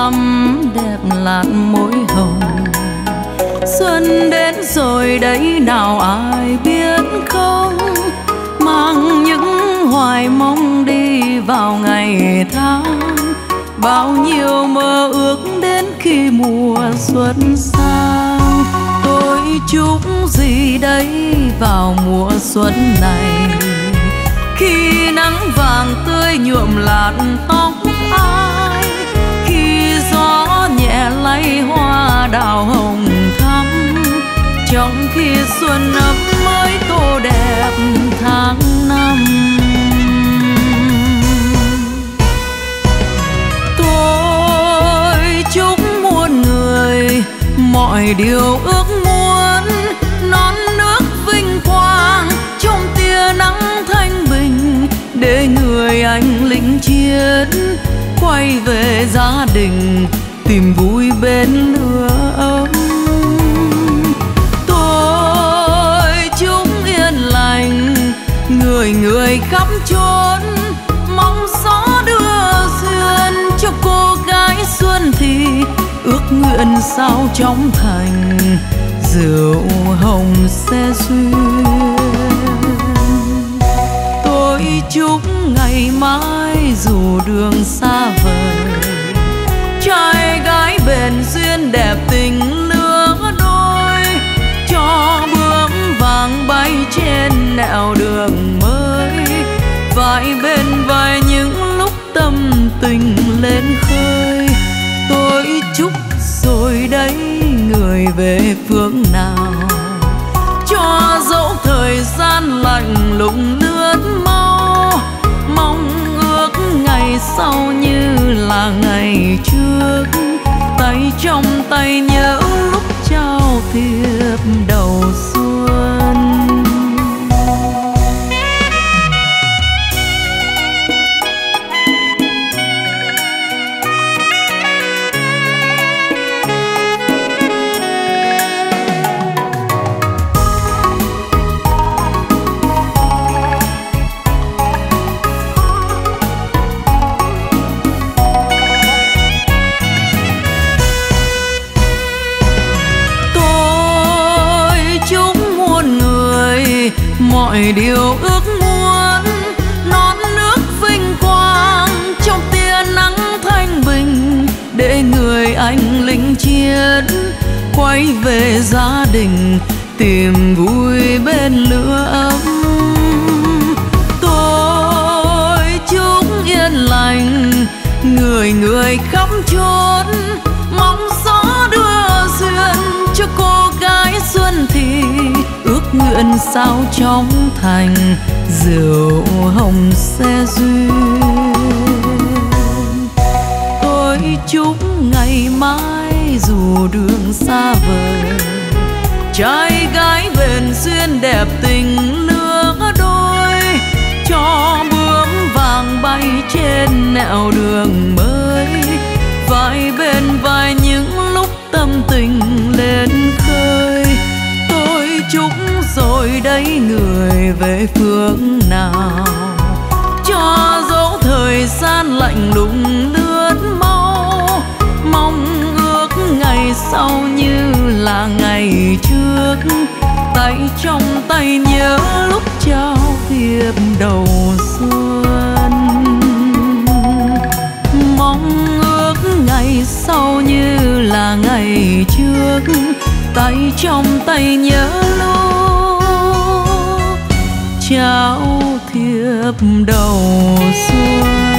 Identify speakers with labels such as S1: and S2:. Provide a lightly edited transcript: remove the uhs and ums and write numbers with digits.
S1: thắm đẹp làn môi hồng. Xuân đến rồi đấy nào ai biết không, mang những hoài mong đi vào ngày tháng. Bao nhiêu mơ ước đến khi mùa xuân sang. Tôi chúc gì đấy vào mùa xuân này, khi nắng vàng tươi nhuộm làn tóc ai, khi gió nhẹ lay hoa đào hồng thắm, trong khi xuân ấm mới tô đẹp tháng năm. Tôi chúc muôn người mọi điều ước muốn, non nước vinh quang trong tia nắng thanh bình, để người anh lính chiến quay về gia đình tìm vui bên lửa ấm. Tôi chúc yên lành người người khắp chốn, mong gió đưa duyên cho cô gái xuân thì ước nguyện sao trong thành rượu hồng sẽ duyên. Tôi chúc ngày mai dù đường xa vời, trai gái bền duyên đẹp tình lứa đôi, cho bướm vàng bay trên nẻo đường mới, vai bên vai những lúc tâm tình lên khơi. Tôi chúc rồi đấy người về phương nào, cho dẫu thời gian lạnh lùng lướt mau, mong ước ngày sau như là ngày trước, tay trong tay nhớ lúc trao thiệp đầu xuân. Mọi điều ước muốn, non nước vinh quang trong tia nắng thanh bình, để người anh lính chiến quay về gia đình tìm vui bên lửa ấm. Tôi chúc yên lành người người khắp chốn, mong gió đưa duyên cho cô gái xuân thì ước nguyện sao trong thành rượu hồng sẽ duyên. Tôi chúc ngày mai dù đường xa vời, trai gái bền duyên đẹp tình lứa đôi, cho bướm vàng bay trên nẻo đường mới, vai bên vai những lúc tâm tình lên khơi. Tôi chúc rồi đấy người về phương nào, cho dẫu thời gian lạnh lùng lướt mau, mong ước ngày sau như là ngày trước, tay trong tay nhớ lúc trao thiệp đầu xuân. Mong ước ngày sau như là ngày trước, tay trong tay nhớ lúc trao thiệp đầu xuân.